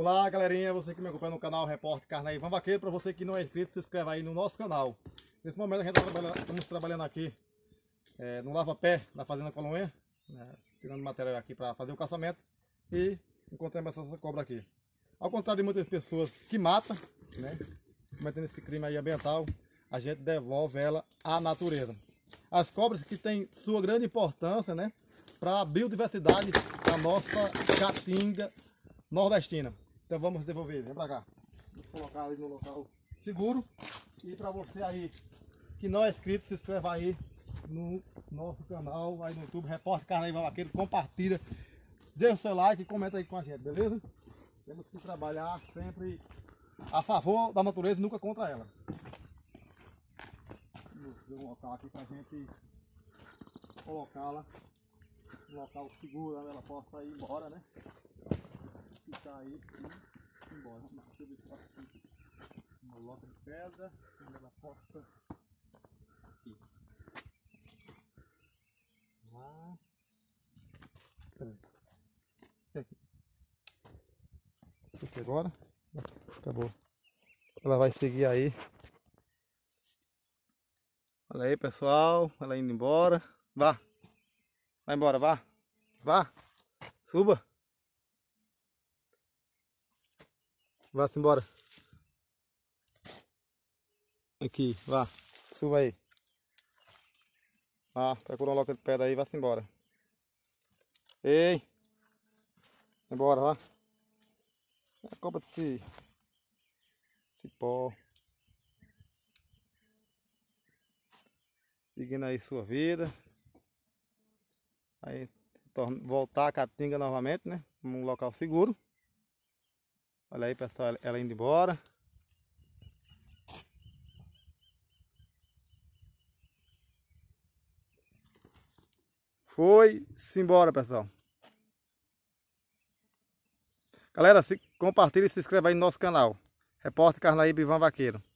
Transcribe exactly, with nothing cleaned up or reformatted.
Olá galerinha, você que me acompanha no canal Repórter Carnaí Ivan Vaqueiro. Para você que não é inscrito, se inscreve aí no nosso canal. Nesse momento a gente tá trabalhando, estamos trabalhando aqui é, no lava-pé da Fazenda Colunha, né, tirando material aqui para fazer o caçamento. E encontramos essa cobra aqui. Ao contrário de muitas pessoas que matam, né, cometendo esse crime aí ambiental, a gente devolve ela à natureza. As cobras que têm sua grande importância, né, para a biodiversidade da nossa caatinga nordestina. Então vamos devolver, vem pra cá. Vou colocar ali no local seguro. E para você aí que não é inscrito, se inscreva aí no nosso canal, aí no YouTube, Repórter Carnaí Ivan Vaqueiro, compartilha, deixa o seu like e comenta aí com a gente, beleza? Temos que trabalhar sempre a favor da natureza e nunca contra ela. Vamos ver um local aqui pra gente colocá-la, um local seguro, onde ela possa ir embora, né? Ficar aí e ir embora. Vamos lá, deixa eu ver se passa aqui uma loca de pedra, onde ela possa ir. Lá. Peraí. Aqui. Aqui agora. Acabou. Ela vai seguir aí. Olha aí, pessoal. Ela indo embora. Vá. Vai embora, vá. Vá. Suba. Vá-se embora. Aqui, vá. Suba aí. Ah, procura uma loca de pedra aí e vá-se embora. Ei. Embora, vá. A cobra desse cipó. Seguindo aí sua vida. Aí voltar a caatinga novamente, né? Num local seguro. Olha aí, pessoal, ela indo embora. Foi-se embora, pessoal. Galera, se compartilha e se inscreva aí no nosso canal. Repórter Carnaí Ivan Vaqueiro.